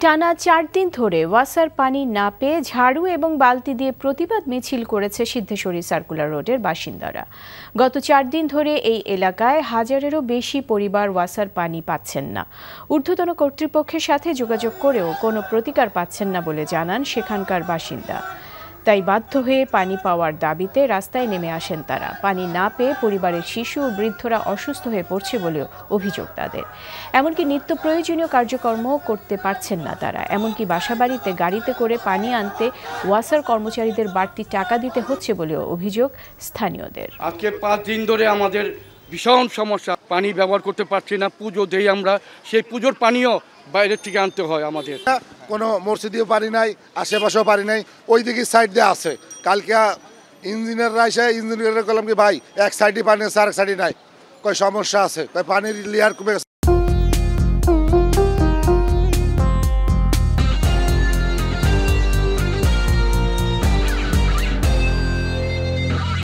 টানা 4 দিন ধরে ওয়াসার পানি না পেয়ে ঝাড়ু এবং বালতি দিয়ে প্রতিবাদ মিছিল করেছে সিদ্ধেশ্বরী সার্কুলার রোডের বাসিন্দারা। গত 4 দিন ধরে এই এলাকায় হাজারেরও বেশি পরিবার ওয়াসার পানি পাচ্ছেন না। ঊর্ধ্বতন কর্তৃপক্ষের সাথে যোগাযোগ করেও কোনো প্রতিকার পাচ্ছেন না বলে জানান সেখানকার বাসিন্দা। তাই বাধ্য হয়ে পানি পাওয়ার দাবিতে রাস্তায় নেমে আসেন তারা। পানি না পেয়ে পরিবারের শিশু ও বৃদ্ধরা অসুস্থ হয়ে পড়ছে বলেও অভিযোগ তাদের। এমনকি নিত্য প্রয়োজনীয় কার্যক্রম করতে পারছেন না তারা। এমনকি বাসাবাড়িতে গাড়িতে করে পানি আনতে ওয়াসার কর্মচারীদের বাড়তি টাকা দিতে হচ্ছে বলেও অভিযোগ স্থানীয়দের। আজকে 5 দিন ধরে আমাদের ভীষণ সমস্যা, পানি ব্যবহার করতে পারছি না। পুজো দেই আমরা, সেই পুজোর পানিও বাইরের থেকে আনতে হয় আমাদের। কোনো মসজিদেও পানি নাই, আশেপাশেও পানি নাই, ওই দিকে সাইড দিয়ে আছে। কালকে ইঞ্জিনিয়াররা এসে ইঞ্জিনিয়ারের কলাম কি ভাই এক সাইডে পানি আছে আর এক সাইডে নাই, কয় সমস্যা আছে, কয় পানির লেয়ার কমে গেছে।